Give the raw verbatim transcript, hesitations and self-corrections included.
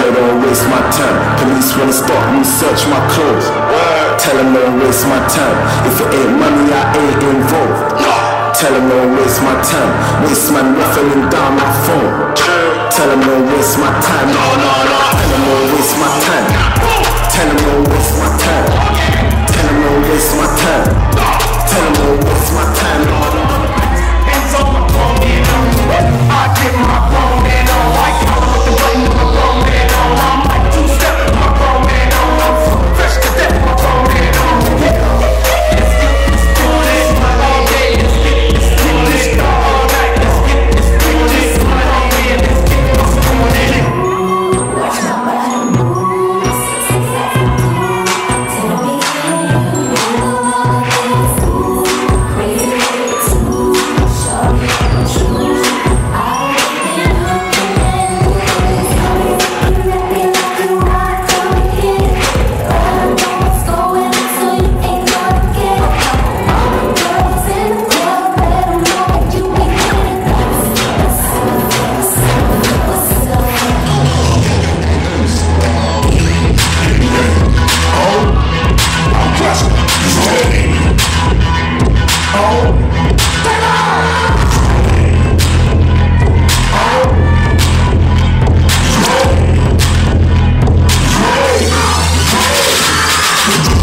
her don't waste my time. Police wanna stop me, search my clothes. Tell them don't waste my time. If it ain't money, I ain't involved. Tell them don't waste my time. Waste man ruffling down my phone. Tell them don't waste my time. No, no, no. Tell them don't waste my time. Tell them don't waste my time. Tell them don't waste my time. Tell them don't waste my time. No, no, no. Hands on my phone, you know. I get my phone in on. White collar with the button of my phone in on. I'm like two step with my phone in on. I'm so fresh to death with my phone in on. Let's get this doing all day. Let's get this doing all night. Let's get this doing all day. Let's get this doing. Watch my body move. Tell me Oh,